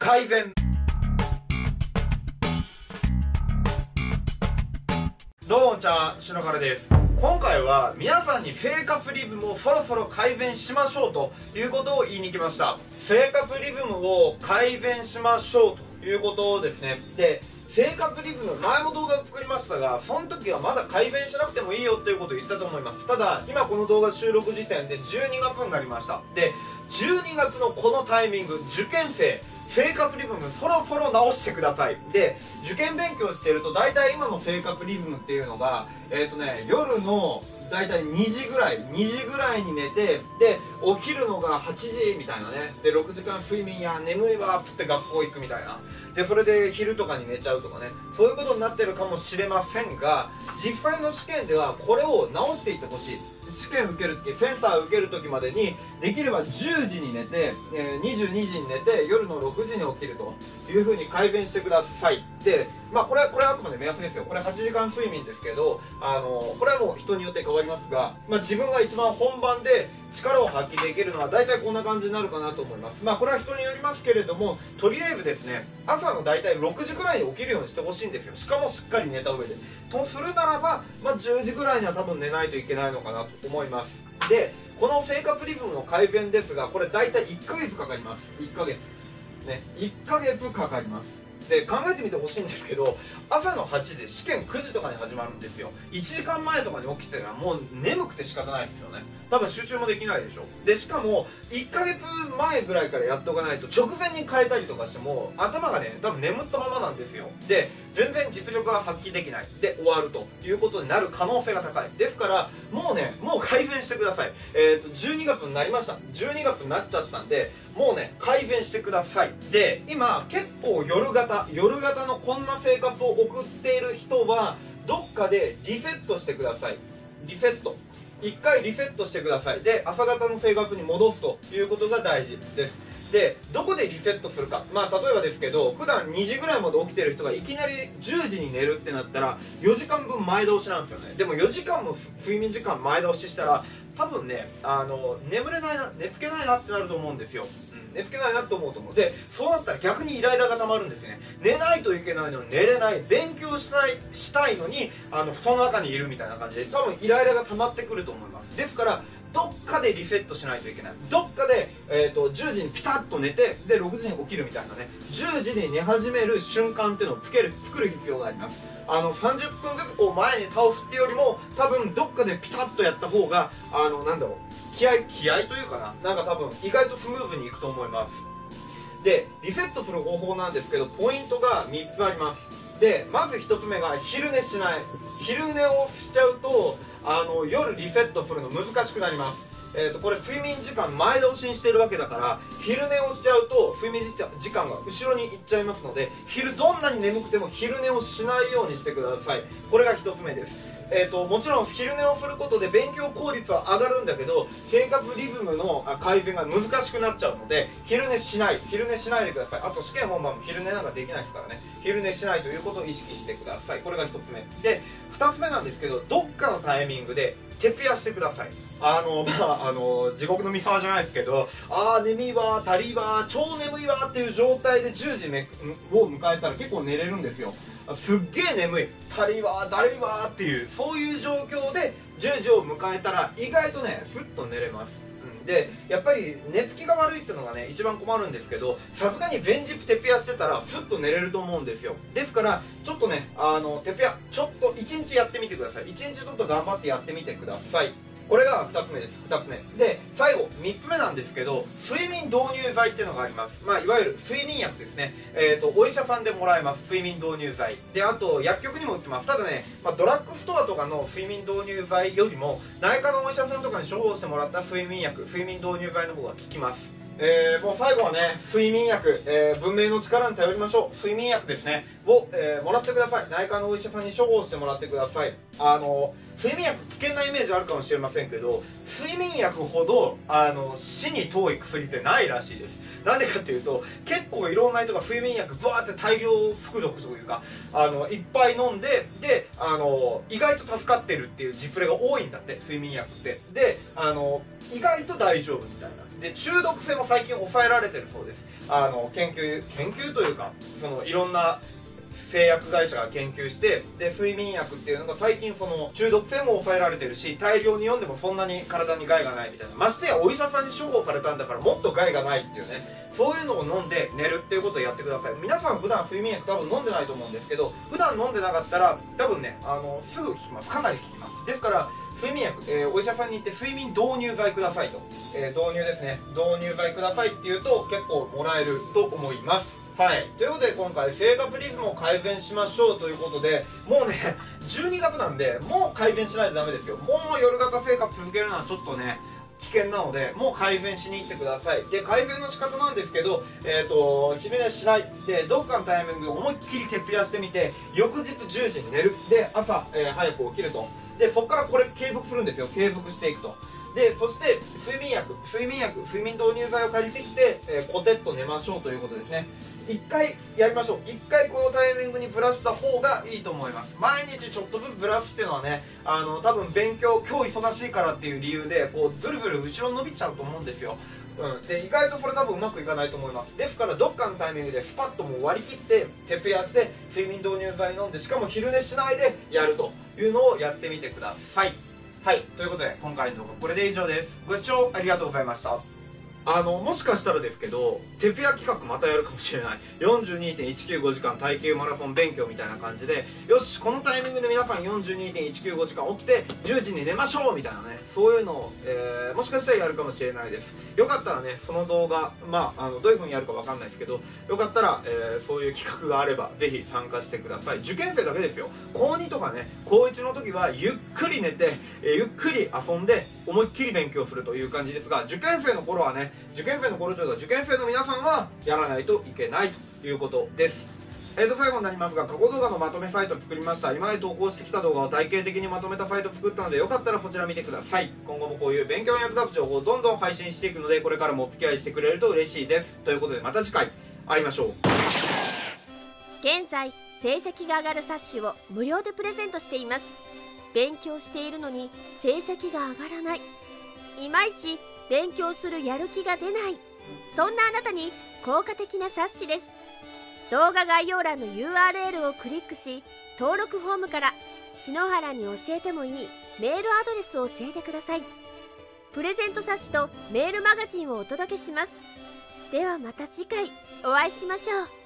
改善。どうもこんにちは、しのからです。今回は皆さんに生活リズムをそろそろ改善しましょうということを言いに来ました。生活リズムを改善しましょうということですね。で、生活リズム、前も動画を作りましたが、その時はまだ改善しなくてもいいよっていうことを言ったと思います。ただ、今この動画収録時点で12月になりました。で、12月のこのタイミング、受験生、生活リズムそろそろ直してください。で、受験勉強してると大体今の生活リズムっていうのが夜の大体2時ぐらいに寝て、で起きるのが8時みたいなね。で6時間睡眠や眠いわっつって学校行くみたいな。でそれで昼とかに寝ちゃうとかね、そういうことになってるかもしれませんが、実際の試験ではこれを直していってほしい。試験受けるとき、センター受けるときまでにできれば10時に寝て、22時に寝て夜の6時に起きるという風に改善してください。で、まあこれはあくまで目安ですよ。これ8時間睡眠ですけど、これはもう人によって変わりますが、まあ自分が一番本番で力を発揮できるのは大体こんな感じになるかなと思います。まあこれは人によりますけれども、とりあえずですね、朝の大体6時ぐらいに起きるようにしてほしいんですよ。しかもしっかり寝た上で。とするならば、まあ10時ぐらいには多分寝ないといけないのかなと思います。で、この生活リズムの改善ですが、これ大体1ヶ月かかります。1ヶ月ね、1ヶ月かかります。で、考えてみてほしいんですけど、朝の8時、試験9時とかに始まるんですよ。1時間前とかに起きてたらもう眠くて仕方ないですよね。多分集中もできないでしょ。で、しかも1ヶ月前ぐらいからやっておかないと、直前に変えたりとかしても頭がね、多分眠ったままなんですよ。で、全然実力が発揮できないで終わるということになる可能性が高いですから、もう改善してください。12月になりました。12月になっちゃったんで、もうね改善してください。で、今結構夜型のこんな生活を送っている人はどっかでリセットしてください。リセット、一回リセットしてください。で、朝方の生活に戻すということが大事です。で、どこでリセットするか、まあ例えばですけど、普段2時ぐらいまで起きてる人がいきなり10時に寝るってなったら4時間分前倒しなんですよね。でも4時間も睡眠時間前倒ししたら多分ね、眠れないな、寝つけないなってなると思うんですよ。寝つけないなと思うと思う。で、そうなったら逆にイライラがたまるんですね。寝ないといけないのに寝れない、勉強したいのに布団の中にいるみたいな感じで、多分イライラがたまってくると思います。ですからどっかでリセットしないといけない。どっかで、10時にピタッと寝て、で6時に起きるみたいなね、10時に寝始める瞬間っていうのを作る必要があります。30分ずつこう前に倒すっていうよりも、多分どっかでピタッとやった方がなんだろう、気合というかな、なんか多分意外とスムーズにいくと思います。で、リセットする方法なんですけど、ポイントが3つあります。で、まず1つ目が昼寝しない。昼寝をしちゃうと夜リセットするの難しくなります。これ睡眠時間前倒しにしてるわけだから、昼寝をしちゃうと睡眠時間が後ろに行っちゃいますので、どんなに眠くても昼寝をしないようにしてください。これが1つ目です。もちろん昼寝をすることで勉強効率は上がるんだけど、生活リズムの改善が難しくなっちゃうので、昼寝しないでください。あと試験本番も昼寝なんかできないですからね、昼寝しないということを意識してください。これが1つ目で、2つ目なんですけど、どっかのタイミングで徹夜してください。地獄の三沢じゃないですけど、眠いわ、たりいわ、超眠いわっていう状態で10時を迎えたら結構寝れるんですよ。すっげえ眠い、たりいわ、だるいわっていう、そういう状況で10時を迎えたら意外とね、ふっと寝れます。で、やっぱり寝つきが悪いっていうのがね一番困るんですけど、さすがに前日徹夜してたらスッと寝れると思うんですよ。ですからちょっとね徹夜ちょっと1日やってみてください。1日ちょっと頑張ってやってみてください。これが2つ目です。2つ目で、最後3つ目なんですけど、睡眠導入剤っていうのがあります。まあいわゆる睡眠薬ですね。お医者さんでもらえます。睡眠導入剤で、あと薬局にも売ってます。ただね、ドラッグストアとかの睡眠導入剤よりも内科のお医者さんとかに処方してもらった睡眠薬、睡眠導入剤の方が効きます。もう最後はね、睡眠薬、文明の力に頼りましょう。睡眠薬ですねを、もらってください。内科のお医者さんに処方してもらってください。睡眠薬危険なイメージあるかもしれませんけど、睡眠薬ほど死に遠い薬ってないらしいです。なんでかっていうと、結構いろんな人が睡眠薬バーって大量服毒というかいっぱい飲んで、で意外と助かってるっていう実例が多いんだって、睡眠薬って。で意外と大丈夫みたいな。 で中毒性も最近抑えられてるそうです。研究というか、そのいろんな製薬会社が研究して、で睡眠薬っていうのが最近その中毒性も抑えられてるし、大量に飲んでもそんなに体に害がないみたいな、ましてやお医者さんに処方されたんだからもっと害がないっていうね、そういうのを飲んで寝るっていうことをやってください。皆さん普段睡眠薬多分飲んでないと思うんですけど、普段飲んでなかったら多分ねすぐ効きます。かなり効きます。ですから睡眠薬、お医者さんに行って睡眠導入剤くださいと、導入ですね、導入剤くださいって言うと結構もらえると思います。はい、ということで今回生活リズムを改善しましょうということで、もうね12月なんでもう改善しないとダメですよ。もう夜型生活続けるのはちょっとね危険なので、もう改善しに行ってください。で改善の仕方なんですけど、昼寝しないで、どっかのタイミングで思いっきり徹夜してみて、翌日10時に寝るで朝、早く起きると。でそこからこれ継続するんですよ。継続していくと。でそして睡眠導入剤を借りてきて、コテッと寝ましょうということですね。1回やりましょう。1回このタイミングにずらした方がいいと思います。毎日ちょっとずつずらすっていうのはね、多分今日忙しいからっていう理由でこうずるずる後ろに伸びちゃうと思うんですよ。で意外とそれ多分うまくいかないと思います。ですからどっかのタイミングでスパッともう割り切って徹夜して睡眠導入剤飲んで、しかも昼寝しないでやるというのをやってみてください。はい、ということで今回の動画これで以上です。ご視聴ありがとうございました。もしかしたらですけど徹夜企画またやるかもしれない。 42.195 時間耐久マラソン勉強みたいな感じで、よしこのタイミングで皆さん 42.195 時間起きて10時に寝ましょうみたいなね、そういうのを、もしかしたらやるかもしれないです。よかったらねその動画どういう風にやるかわかんないですけど、よかったら、そういう企画があればぜひ参加してください。受験生だけですよ。高2とかね高1の時はゆっくり寝て、ゆっくり遊んで思いっきり勉強するという感じですが、受験生の頃はね、受験生の頃というか受験生の皆さんはやらないといけないということです。最後になりますが、過去動画のまとめサイトを作りました。今まで投稿してきた動画を体系的にまとめたサイトを作ったので、よかったらそちら見てください。今後もこういう勉強に役立つ情報をどんどん配信していくので、これからもお付き合いしてくれると嬉しいです。ということでまた次回会いましょう。 現在成績が上がる冊子を無料でプレゼントしています。勉強しているのに成績が上がらない、いまいち勉強するやる気が出ない、そんなあなたに効果的な冊子です。動画概要欄の URL をクリックし、登録フォームから篠原に教えてもいいメールアドレスを教えてください。プレゼント冊子とメールマガジンをお届けします。ではまた次回お会いしましょう。